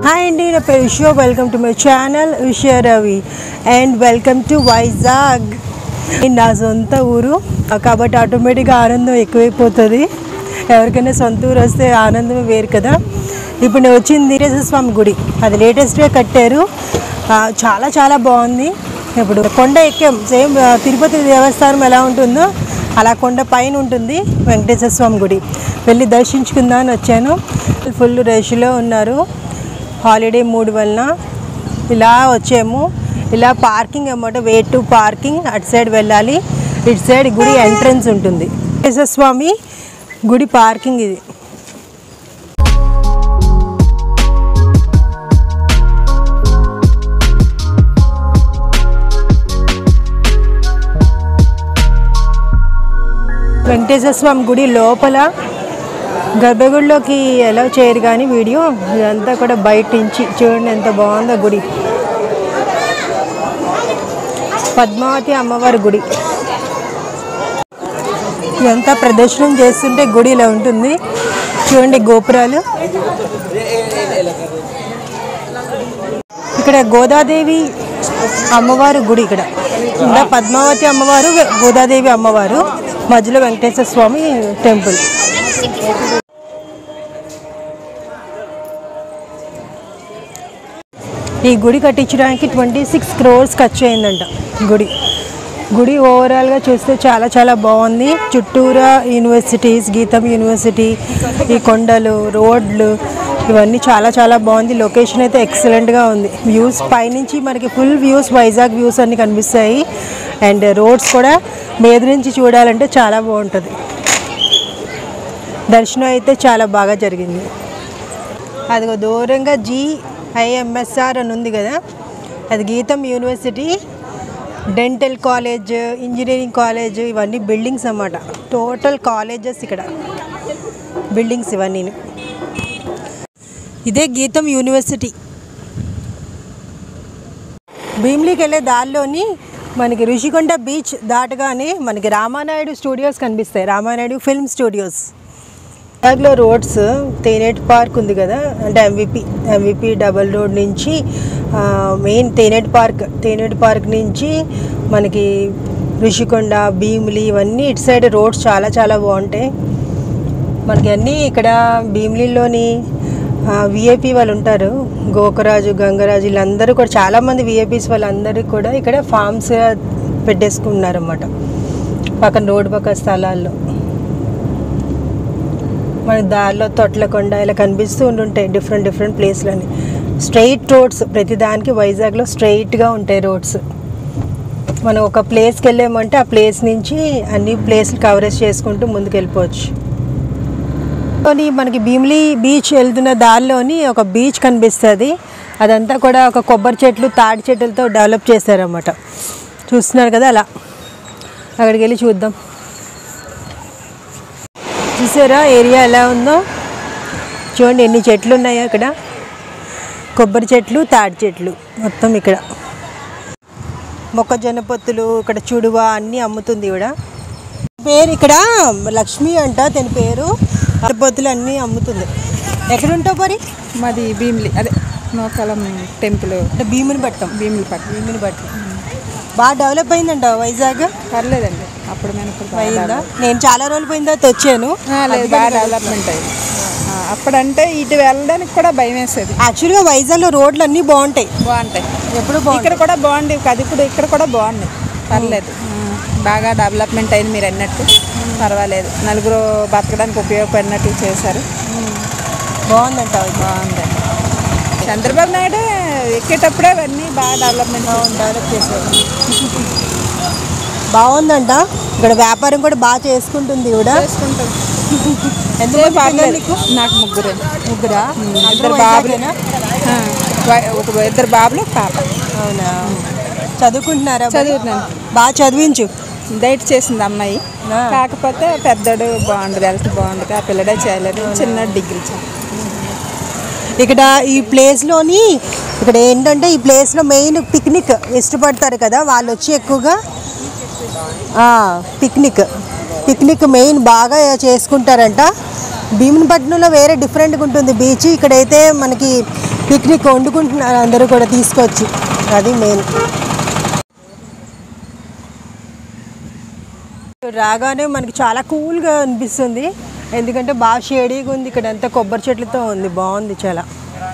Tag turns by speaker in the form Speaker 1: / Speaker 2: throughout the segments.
Speaker 1: Hi Andy, na peru Vishu. Welcome to my channel Vishu Ravi and welcome to Vizag. నా సొంత ఊరు కాబట్టి ఆటోమేటిక్గా ఆనందం ఎక్కువైపోతుంది. ఎవరికైనా సొంత ఊరు వస్తే ఆనందం వేరు కదా. ఇప్పుడు నేను వచ్చింది వెంకటేశ్వర స్వామి గుడి. అది లేటెస్ట్గా కట్టారు. చాలా చాలా బాగుంది. ఇప్పుడు కొండ ఎక్కాం. సేమ్ తిరుపతి దేవస్థానం ఎలా ఉంటుందో అలా కొండ పైన ఉంటుంది వెంకటేశ్వర స్వామి గుడి. వెళ్ళి దర్శించుకుందామని వచ్చాను. ఫుల్ రష్లో ఉన్నారు. హాలిడే మూడ్ వలన ఇలా వచ్చాము. ఇలా పార్కింగ్ అన్నమాట. Way to parking. అటు సైడ్ వెళ్ళాలి. ఇటు సైడ్ గుడి ఎంట్రన్స్ ఉంటుంది. వెంకటేశ్వర స్వామి గుడి పార్కింగ్ ఇది. వెంకటేశ్వర స్వామి గుడి లోపల గర్భగుడిలోకి ఎలా చేయరు కానీ వీడియో ఇదంతా కూడా బయట నుంచి చూడండి ఎంత బాగుందో గుడి. పద్మావతి అమ్మవారి గుడి. ఇదంతా ప్రదర్శనం చేస్తుంటే గుడి ఇలా ఉంటుంది. చూడండి గోపురాలు. ఇక్కడ గోదాదేవి అమ్మవారు గుడి. ఇక్కడ పద్మావతి అమ్మవారు, గోదాదేవి అమ్మవారు, మధ్యలో వెంకటేశ్వర స్వామి టెంపుల్. ఈ గుడి కట్టించడానికి 26 crores ఖర్చు అయిందంట. గుడి ఓవరాల్గా చూస్తే చాలా చాలా బాగుంది. చుట్టూరా యూనివర్సిటీస్, గీతం యూనివర్సిటీ, ఈ కొండలు, రోడ్లు ఇవన్నీ చాలా చాలా బాగుంది. లొకేషన్ అయితే ఎక్సలెంట్గా ఉంది. వ్యూస్ పైనుంచి మనకి ఫుల్ వ్యూస్, వైజాగ్ వ్యూస్ అన్నీ కనిపిస్తాయి. అండ్ రోడ్స్ కూడా మీద నుంచి చూడాలంటే చాలా బాగుంటుంది. దర్శనం అయితే చాలా బాగా జరిగింది. అదిగో దూరంగా GIMSR అని ఉంది కదా, అది GITAM university, dental college, engineering college, ఇవన్నీ బిల్డింగ్స్ అన్నమాట. టోటల్ కాలేజెస్ ఇక్కడ బిల్డింగ్స్ ఇవన్నీ. ఇదే గీతం యూనివర్సిటీ. భీమిలీకి వెళ్ళే దారిలోని మనకి ఋషికొండ బీచ్ దాటగానే మనకి రామానాయుడు స్టూడియోస్ కనిపిస్తాయి. Ramanaidu film studios. వైజాగ్లో రోడ్స్ తేనేటి పార్క్ ఉంది కదా, అంటే MVP డబల్ రోడ్ నుంచి మెయిన్ తేనేటి పార్క్ నుంచి మనకి ఋషికొండ, భీమిలి ఇవన్నీ ఇటు సైడ్ రోడ్స్ చాలా చాలా బాగుంటాయి. మనకి అన్నీ ఇక్కడ భీమిలిలోని VIP వాళ్ళు ఉంటారు. గోకరాజు, గంగరాజు వీళ్ళందరూ కూడా చాలామంది VIPs వాళ్ళందరూ కూడా ఇక్కడ ఫామ్స్ పెట్టేసుకున్నారన్నమాట. పక్కన రోడ్డు పక్క స్థలాల్లో మనకి దారిలో తొట్లకొండ ఇలా కనిపిస్తూ ఉంటుంటాయి. డిఫరెంట్ ప్లేస్లని. స్ట్రైట్ రోడ్స్ ప్రతిదానికి వైజాగ్లో స్ట్రైట్గా ఉంటాయి రోడ్స్. మనం ఒక ప్లేస్కి వెళ్ళామంటే ఆ ప్లేస్ నుంచి అన్ని ప్లేస్లు కవరేజ్ చేసుకుంటూ ముందుకు వెళ్ళిపోవచ్చు. మనకి భీమిలి బీచ్ వెళ్తున్న దారిలోని ఒక బీచ్ కనిపిస్తుంది. అదంతా కూడా ఒక కొబ్బరి చెట్లు, తాడి చెట్లతో డెవలప్ చేశారన్నమాట. చూస్తున్నారు కదా, అలా అక్కడికి వెళ్ళి చూద్దాం. చూసారా ఏరియా ఎలా ఉందో? చూడండి ఎన్ని చెట్లు ఉన్నాయో ఇక్కడ. కొబ్బరి చెట్లు, తాడి చెట్లు మొత్తం ఇక్కడ. మొక్కజొన్న పొత్తులు, ఇక్కడ చుడువ అన్నీ అమ్ముతుంది ఈవిడ. పేరు ఇక్కడ లక్ష్మి అంట తన పేరు. పొత్తులు అన్నీ అమ్ముతుంది. ఎక్కడుంటావు మరి?
Speaker 2: మాది భీమిలి, అదే నోకాలం టెంపుల్,
Speaker 1: అంటే భీమునిపట్నం. బాగా డెవలప్ అయిందంట వైజాగ్.
Speaker 2: పర్లేదండి, అప్పుడు
Speaker 1: అయిందా? నేను చాలా రోజులు పోయిన తర్వాత వచ్చాను.
Speaker 2: లేదు, బాగా డెవలప్మెంట్ అయింది. అప్పుడంటే ఇటు వెళ్ళడానికి కూడా భయం వేసేది.
Speaker 1: యాక్చువల్గా వైజాగ్లో రోడ్లు అన్నీ బాగుంటాయి. ఎప్పుడు
Speaker 2: ఇక్కడ కూడా బాగుండేవి కాదు, ఇప్పుడు ఇక్కడ కూడా బాగుంది. పర్లేదు, బాగా డెవలప్మెంట్ అయింది. మీరు అన్నట్టు పర్వాలేదు. నలుగురు బతకడానికి ఉపయోగపడినట్టు చేశారు.
Speaker 1: బాగుందంట.
Speaker 2: బాగుందండి. చంద్రబాబు నాయుడు ఎక్కేటప్పుడే అవన్నీ బాగా డెవలప్ చేశారు.
Speaker 1: బాగుందంట. ఇక్కడ వ్యాపారం కూడా బాగా చేసుకుంటుంది ఈవిడ.
Speaker 2: నాకు ముగ్గురా?
Speaker 1: ఇద్దరు బాబులు,
Speaker 2: ఇద్దరు బాబులు, పాప.
Speaker 1: అవునా? చదువుకుంటున్నారా?
Speaker 2: చదువుతున్నాను.
Speaker 1: బాగా చదివించు.
Speaker 2: డైట్ చేసింది అమ్మాయి. కాకపోతే పెద్దడు బాగుండదు, హెల్త్ బాగుండదు. ఆ పిల్లడే చేయలేదు. చిన్న డిగ్రీ
Speaker 1: ఇక్కడ ఈ ప్లేస్లోని ఇక్కడ ఏంటంటే ఈ ప్లేస్లో మెయిన్ పిక్నిక్ ఇష్టపడతారు కదా వాళ్ళు వచ్చి ఎక్కువగా. పిక్నిక్ మెయిన్ బాగా చేసుకుంటారంట. భీమునిపట్నంలో వేరే డిఫరెంట్గా ఉంటుంది బీచ్. ఇక్కడైతే మనకి పిక్నిక్ వండుకుంటున్నారు అందరూ కూడా తీసుకొచ్చి, అది మెయిన్. రాగానే మనకి చాలా కూల్గా అనిపిస్తుంది, ఎందుకంటే బాగా షేడీగా ఉంది. ఇక్కడ అంతా కొబ్బరి చెట్లతో ఉంది, బాగుంది చాలా.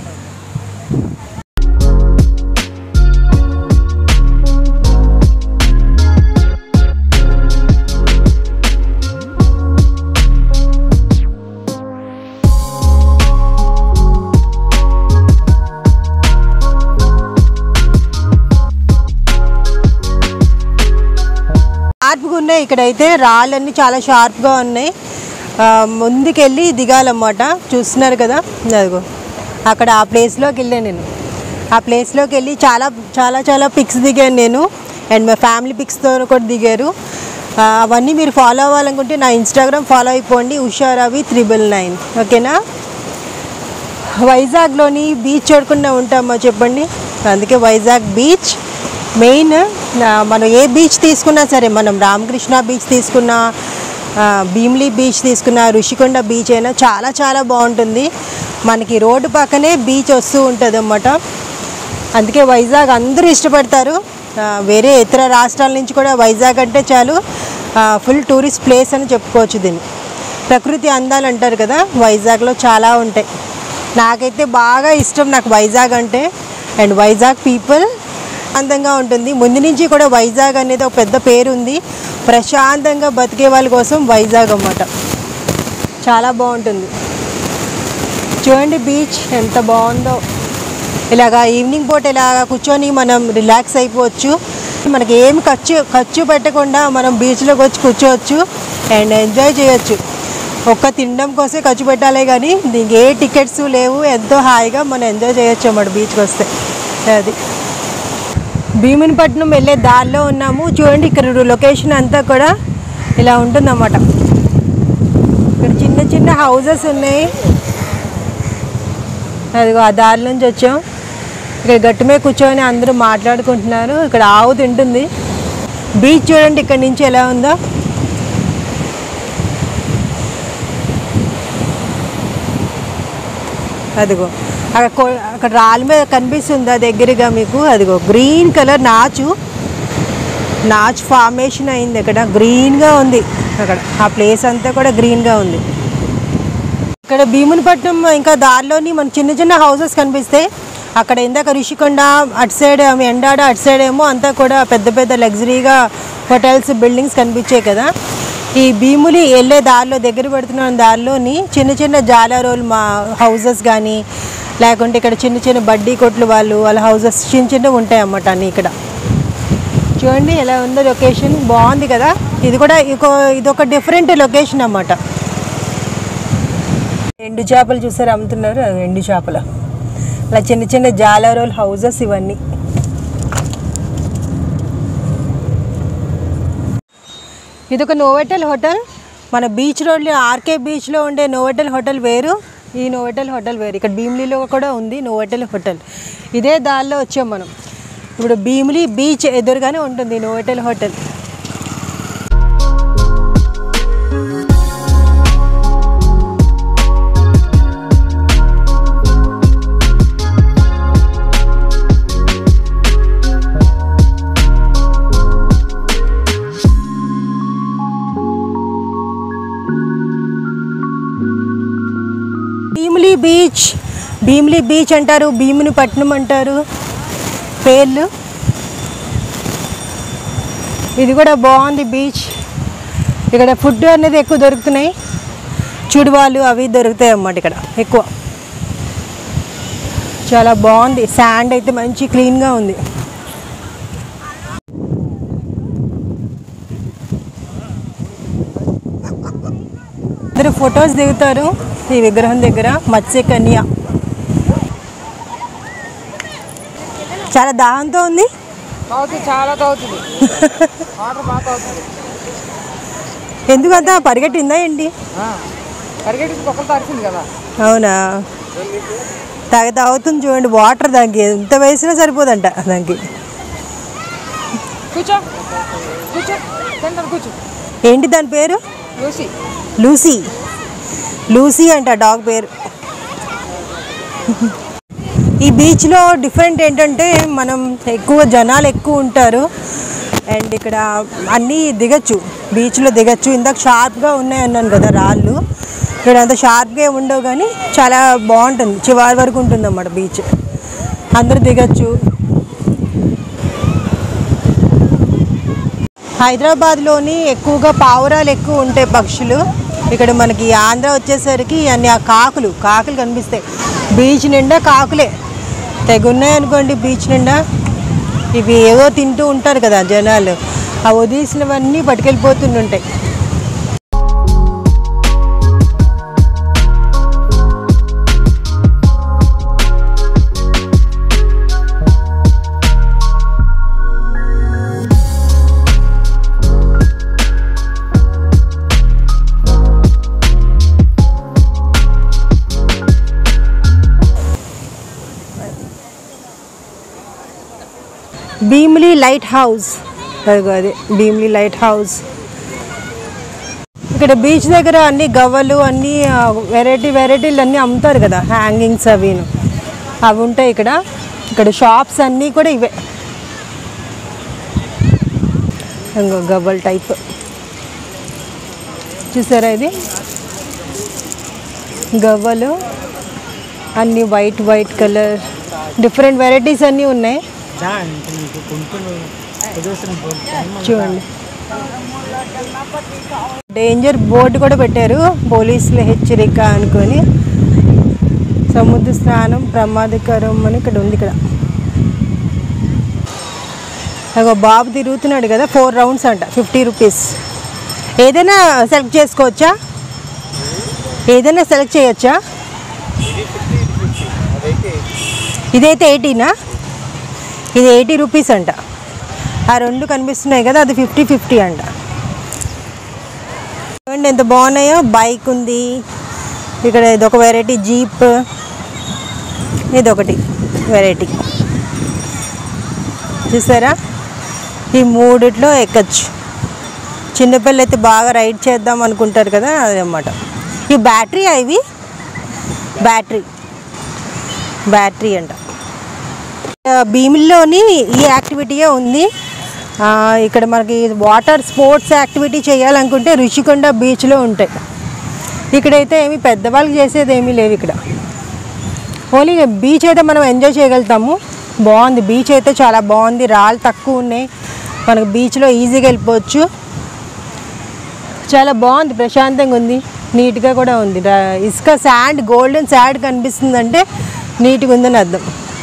Speaker 1: షార్ప్గా ఉన్నాయి ఇక్కడైతే, రాళ్ళన్నీ చాలా షార్ప్గా ఉన్నాయి. ముందుకెళ్ళి దిగాలన్నమాట. చూస్తున్నారు కదా, అదిగో అక్కడ ఆ ప్లేస్లోకి వెళ్ళాను నేను. ఆ ప్లేస్లోకి వెళ్ళి చాలా చాలా చాలా పిక్స్ దిగాను నేను, అండ్ మా ఫ్యామిలీ పిక్స్తో కూడా దిగారు. అవన్నీ మీరు ఫాలో అవ్వాలనుకుంటే నా ఇన్స్టాగ్రామ్ ఫాలో అయిపోండి, ఉషారావి 999. ఓకేనా? వైజాగ్లోని బీచ్ చూడకుండా ఉంటామా చెప్పండి. అందుకే వైజాగ్ బీచ్ మెయిన్. మనం ఏ బీచ్ తీసుకున్నా సరే, మనం రామకృష్ణ బీచ్ తీసుకున్నా, భీమిలి బీచ్ తీసుకున్నా, ఋషికొండ బీచ్ అయినా చాలా చాలా బాగుంటుంది. మనకి రోడ్డు పక్కనే బీచ్ వస్తూ ఉంటుంది అన్నమాట. అందుకే వైజాగ్ అందరూ ఇష్టపడతారు. వేరే ఇతర రాష్ట్రాల నుంచి కూడా వైజాగ్ అంటే చాలు ఫుల్ టూరిస్ట్ ప్లేస్ అని చెప్పుకోవచ్చు దీన్ని. ప్రకృతి అందాలు అంటారు కదా, వైజాగ్లో చాలా ఉంటాయి. నాకైతే బాగా ఇష్టం నాకు వైజాగ్ అంటే, అండ్ వైజాగ్ పీపుల్ అందంగా ఉంటుంది. ముందు నుంచి కూడా వైజాగ్ అనేది ఒక పెద్ద పేరు ఉంది. ప్రశాంతంగా బతికే వాళ్ళ కోసం వైజాగ్ అన్నమాట. చాలా బాగుంటుంది. చూడండి బీచ్ ఎంత బాగుందో. ఇలాగా ఈవినింగ్ పూట ఇలాగా కూర్చొని మనం రిలాక్స్ అయిపోవచ్చు. మనకి ఏమి ఖర్చు పెట్టకుండా మనం బీచ్లోకి వచ్చి కూర్చోవచ్చు అండ్ ఎంజాయ్ చేయొచ్చు. ఒక్క తినడం కోసమే ఖర్చు పెట్టాలి కానీ దీనికి ఏ టికెట్స్ లేవు. ఎంతో హాయిగా మనం ఎంజాయ్ చేయొచ్చు అన్నమాట బీచ్కి వస్తే. అది భీమునిపట్నం వెళ్ళే దారిలో ఉన్నాము. చూడండి ఇక్కడ లొకేషన్ అంతా కూడా ఇలా ఉంటుందన్నమాట. ఇక్కడ చిన్న చిన్న హౌజెస్ ఉన్నాయి. అదిగో ఆ దారి నుంచి వచ్చాం. ఇక్కడ గట్టు మీద కూర్చొని అందరూ మాట్లాడుకుంటున్నారు. ఇక్కడ ఆవు తింటుంది. బీచ్ చూడండి ఇక్కడ నుంచి ఎలా ఉందో. అదిగో అక్కడ రాళ్ళ మీద కనిపిస్తుంది దగ్గరగా మీకు. అదిగో గ్రీన్ కలర్ నాచు ఫార్మేషన్ అయింది. అక్కడ గ్రీన్గా ఉంది. అక్కడ ఆ ప్లేస్ అంతా కూడా గ్రీన్గా ఉంది. ఇక్కడ భీమునిపట్నం ఇంకా దారిలోని మన చిన్న చిన్న హౌసెస్ కనిపిస్తాయి. అక్కడ ఇందాక ఋషికొండ అటు సైడ్, ఎండాడ అటు సైడ్ ఏమో అంతా కూడా పెద్ద పెద్ద లగ్జరీగా హోటల్స్ బిల్డింగ్స్ కనిపించాయి కదా. ఈ భీములి వెళ్ళే దారిలో దగ్గర పెడుతున్న దారిలోని చిన్న చిన్న జాలారోలు మా హౌజెస్ కానీ, లేకుంటే ఇక్కడ చిన్న చిన్న బడ్డీ కొట్లు వాళ్ళ హౌజెస్ చిన్న చిన్నవి ఉంటాయి అన్నమాట అన్నీ. ఇక్కడ చూడండి ఎలా ఉందో లొకేషన్, బాగుంది కదా. ఇది కూడా ఇదొక డిఫరెంట్ లొకేషన్ అన్నమాట. ఎండు చేపలు చూసారు అమ్ముతున్నారు, ఎండు చేపలు. అలా చిన్న చిన్న జాలారోల్ హౌజెస్ ఇవన్నీ. ఇదొక నోవెటల్ హోటల్. మన బీచ్ రోడ్లో ఆర్కే బీచ్లో ఉండే నోవెటల్ హోటల్ వేరు, ఈ నోవెటల్ హోటల్ వేరు. ఇక్కడ భీమిలీలో కూడా ఉంది నోవెటల్ హోటల్. ఇదే దారిలో వచ్చాం మనం. ఇప్పుడు భీమిలి బీచ్ ఎదురుగానే ఉంటుంది నోవెటల్ హోటల్. భీమిలి బీచ్ అంటారు, భీమునిపట్నం అంటారు పేర్లు. ఇది కూడా బాగుంది బీచ్. ఇక్కడ ఫుడ్ అనేది ఎక్కువ దొరుకుతున్నాయి. చుడువాలు అవి దొరుకుతాయి అన్నమాట ఇక్కడ ఎక్కువ. చాలా బాగుంది. శాండ్ అయితే మంచి క్లీన్గా ఉంది. అందరూ ఫొటోస్ దిగుతారు ఈ విగ్రహం దగ్గర. మత్స్యకన్య చాలా దాహంతో ఉంది. ఎందుకంత పరిగెట్టిందా ఏంటి? అవునా, తాగుతుంది చూడండి వాటర్. దానికి ఎంత వేసినా సరిపోదంట దానికి. ఏంటి దాని పేరు? లూసీ అంట డాగ్ పేరు. ఈ బీచ్లో డిఫరెంట్ ఏంటంటే మనం ఎక్కువ జనాలు ఎక్కువ ఉంటారు అండ్ ఇక్కడ అన్నీ దిగచ్చు, బీచ్లో దిగచ్చు. ఇందాక షార్ప్గా ఉన్నాయి అన్నాను కదా రాళ్ళు, ఇక్కడ అంత షార్ప్గా ఉండవు కానీ చాలా బాగుంటుంది, చివరి వరకు ఉంటుంది అన్నమాట బీచ్, అందరూ దిగచ్చు. హైదరాబాద్లోని ఎక్కువగా పావురాలు ఎక్కువ ఉంటాయి పక్షులు. ఇక్కడ మనకి ఆంధ్ర వచ్చేసరికి అన్ని ఆ కాకులు కనిపిస్తాయి. బీచ్ నిండా కాకులే తెగున్నాయి అనుకోండి. బీచ్ నిండా ఇవి ఏవో తింటూ ఉంటారు కదా జనాలు, ఆ వదిలిసినవన్నీ పట్టుకెళ్ళిపోతుంటాయి. భీమిలి లైట్ హౌస్, అదే భీమిలి లైట్ హౌస్. ఇక్కడ బీచ్ దగ్గర అన్ని గవ్వలు అన్నీ వెరైటీలు అన్నీ అమ్ముతారు కదా, హ్యాంగింగ్స్ అవి ఉంటాయి ఇక్కడ. ఇక్కడ షాప్స్ అన్నీ కూడా ఇవే, ఇంకో గవ్వల్ టైప్ చూసారా, ఇది గవ్వలు అన్నీ వైట్ కలర్, డిఫరెంట్ వెరైటీస్ అన్నీ ఉన్నాయి చూడండి. డేంజర్ బోర్డు కూడా పెట్టారు, పోలీసుల హెచ్చరిక అనుకొని. సముద్ర స్నానం ప్రమాదకరం అని ఇక్కడ ఉంది. ఇక్కడ ఒక బాబు తిరుగుతున్నాడు కదా, 4 రౌండ్స్ అంట, 50 రూపీస్. ఏదైనా సెలెక్ట్ చేసుకోవచ్చా, ఏదైనా సెలెక్ట్ చేయొచ్చా? ఇదైతే 80నా, ఇది 80 రూపీస్ అంట. ఆ రెండు కనిపిస్తున్నాయి కదా, అది 50 అంట. చూడండి ఎంత బాగున్నాయో. బైక్ ఉంది ఇక్కడ, ఇదొక వెరైటీ జీప్, ఇదొకటి వెరైటీ చూసారా. ఈ మూడిట్లో ఎక్కచ్చు. చిన్నపిల్లలు అయితే బాగా రైడ్ చేద్దాం అనుకుంటారు కదా, అదన్నమాట. ఈ బ్యాటరీ ఇవి బ్యాటరీ అంట. భీమిలిలోని ఈ యాక్టివిటీయే ఉంది. ఇక్కడ మనకి వాటర్ స్పోర్ట్స్ యాక్టివిటీ చేయాలనుకుంటే రుషికొండ బీచ్లో ఉంటాయి. ఇక్కడైతే ఏమి పెద్దవాళ్ళకి చేసేది ఏమీ లేవు. ఇక్కడ ఓన్లీ బీచ్ అయితే మనం ఎంజాయ్ చేయగలుగుతాము. బాగుంది బీచ్ అయితే, చాలా బాగుంది. రాళ్ళు తక్కువ ఉన్నాయి, మనకు బీచ్లో ఈజీగా వెళ్ళిపోవచ్చు. చాలా బాగుంది, ప్రశాంతంగా ఉంది, నీట్గా కూడా ఉంది. ఇసుక శాండ్, గోల్డెన్ శాండ్ కనిపిస్తుందంటే నీట్గా ఉందని అర్థం.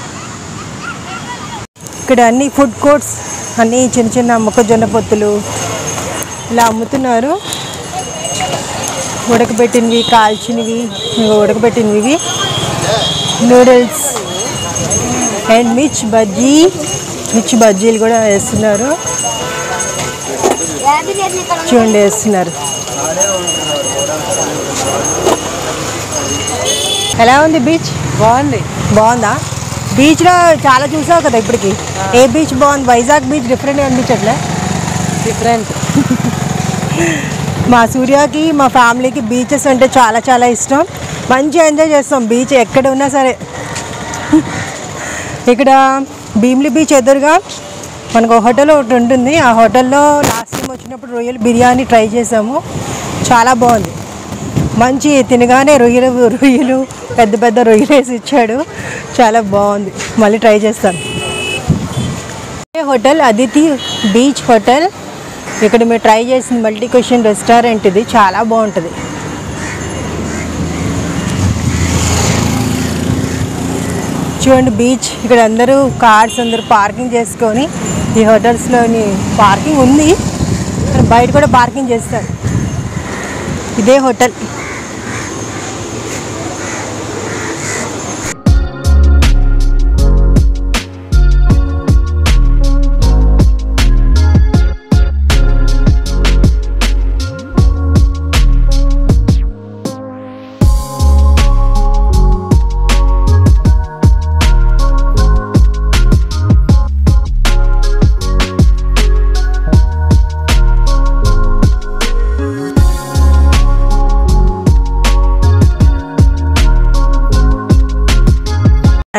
Speaker 1: ఇక్కడ అన్ని ఫుడ్ కోర్ట్స్, అన్నీ చిన్న మొక్కజొన్న పొత్తులు ఇలా అమ్ముతున్నారు. ఉడకబెట్టినవి, కాల్చినవి, ఉడకబెట్టినవి, నూడిల్స్ అండ్ మిర్చి బజ్జీలు కూడా వేస్తున్నారు. చూడండి వేస్తున్నారు. ఎలా ఉంది బీచ్? బాగుందా? బీచ్లో చాలా చూసావు కదా ఇప్పటికి, ఏ బీచ్ బాగుంది? వైజాగ్ బీచ్ డిఫరెంట్గా అనిపించట్లే? డిఫరెంట్. మా సూర్యకి, మా ఫ్యామిలీకి బీచెస్ అంటే చాలా ఇష్టం. మంచిగా ఎంజాయ్ చేస్తాం బీచ్ ఎక్కడ ఉన్నా సరే. ఇక్కడ భీమిలి బీచ్ ఎదురుగా మనకు హోటల్ ఒకటి ఉంటుంది. ఆ హోటల్లో లాస్ట్ టైం వచ్చినప్పుడు రొయ్యలు బిర్యానీ ట్రై చేసాము, చాలా బాగుంది. మంచి తినగానే రొయ్యలు పెద్ద రొయ్యలు వేసి ఇచ్చాడు, చాలా బాగుంది. మళ్ళీ ట్రై చేస్తాను. Hotel Aditi beach hotel. ఇక్కడ మీరు ట్రై చేసిన మల్టీ క్వశ్చన్ రెస్టారెంట్ ఇది, చాలా బాగుంటుంది. చూడండి బీచ్, ఇక్కడ అందరూ కార్స్ అందరూ పార్కింగ్ చేసుకొని, ఈ హోటల్స్లోని పార్కింగ్ ఉంది, బయట కూడా పార్కింగ్ చేస్తారు. ఇదే హోటల్.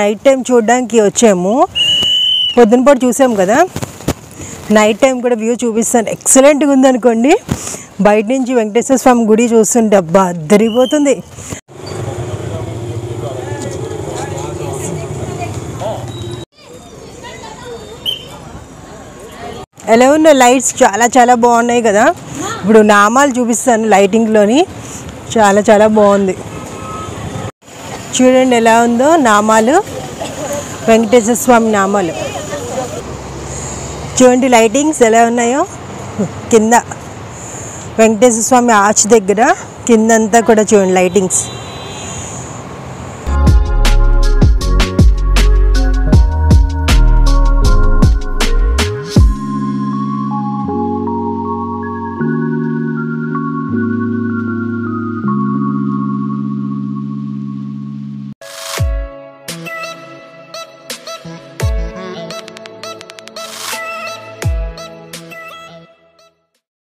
Speaker 1: నైట్ టైం చూడడానికి వచ్చాము. పొద్దున పూట చూసాము కదా, నైట్ టైం కూడా వ్యూ చూపిస్తాను. ఎక్సలెంట్గా ఉందనుకోండి. బయట నుంచి వెంకటేశ్వర స్వామి గుడి చూస్తుంటే అబ్బా అద్దరిపోతుంది. ఎలా ఉన్న లైట్స్ చాలా చాలా బాగున్నాయి కదా. ఇప్పుడు నామాలు చూపిస్తాను లైటింగ్లోని. చాలా చాలా బాగుంది. చూడండి ఎలా ఉందో నామాలు, వెంకటేశ్వర స్వామి నామాలు. చూడండి లైటింగ్స్ ఎలా ఉన్నాయో. కింద వెంకటేశ్వర స్వామి ఆర్చ్ దగ్గర కిందంతా కూడా చూడండి లైటింగ్స్.